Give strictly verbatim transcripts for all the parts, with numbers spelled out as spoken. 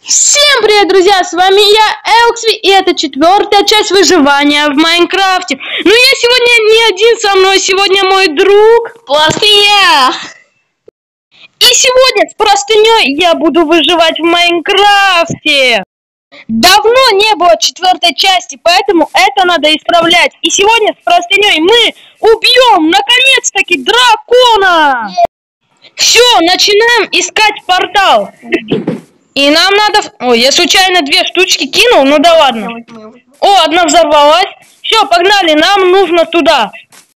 Всем привет, друзья! С вами я, Элксви, и это четвертая часть выживания в Майнкрафте. Но я сегодня не один, со мной сегодня мой друг Простыня. И сегодня с простыней я буду выживать в Майнкрафте. Давно не было четвертой части, поэтому это надо исправлять. И сегодня с простыней мы убьем наконец-таки дракона. Все, начинаем искать портал. И нам надо... Ой, я случайно две штучки кинул, ну да ладно. О, одна взорвалась. Все, погнали, нам нужно туда.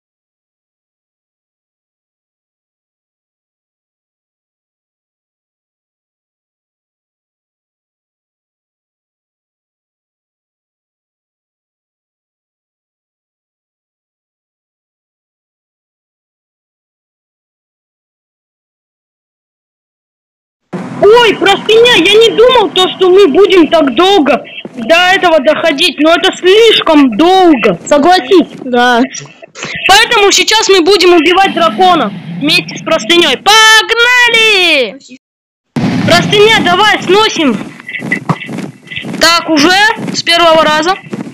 Ой, простыня, я не думал то, что мы будем так долго до этого доходить, но это слишком долго, согласись? Да. Поэтому сейчас мы будем убивать дракона вместе с простыней. Погнали! Простыня, давай сносим. Так, уже с первого раза.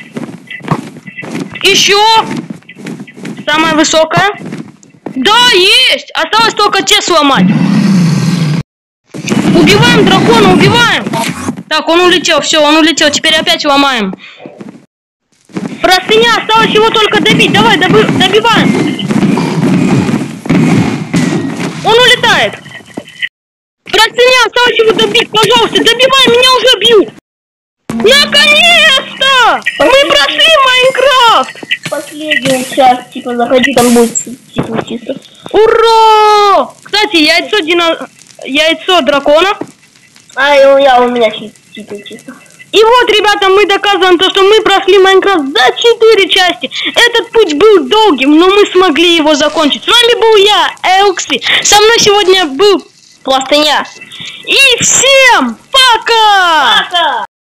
Еще. Самая высокая. Да, есть! Осталось только те сломать. Убиваем дракона, убиваем! Так, он улетел, все, он улетел. Теперь опять ломаем. Простыня, осталось его только добить. Давай, доби добиваем. Он улетает. Простыня, осталось его добить. Пожалуйста, добивай, меня уже бьют. Наконец-то! Мы прошли Майнкрафт! Последнюю часть, типа, заходи, там будет типа чисто. Ура! Кстати, яйцо дина... яйцо дракона. А, и я, у меня типа чисто. И вот, ребята, мы доказываем то, что мы прошли Майнкрафт за четыре части. Этот путь был долгим, но мы смогли его закончить. С вами был я, Элксви. Со мной сегодня был Простыня. И всем пока! Пока!